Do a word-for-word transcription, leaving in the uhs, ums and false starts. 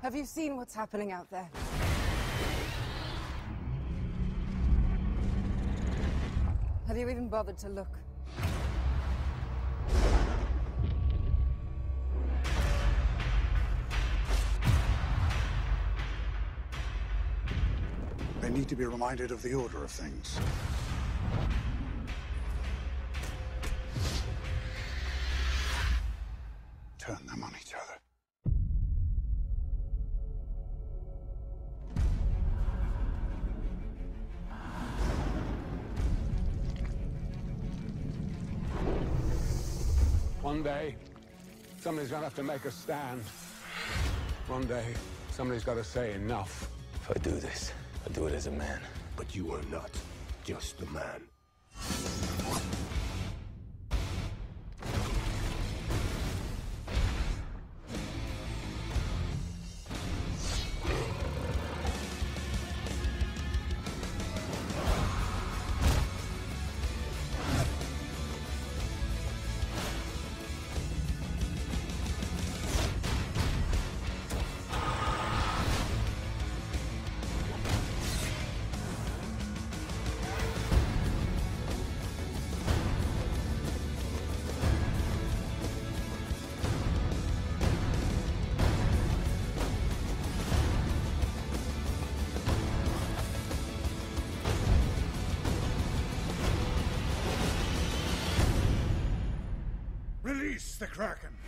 Have you seen what's happening out there? Have you even bothered to look? They need to be reminded of the order of things. Turn them on each other. One day, somebody's gonna have to make a stand. One day, somebody's gotta say enough. If I do this, I do it as a man. But you are not just a man. Release the Kraken!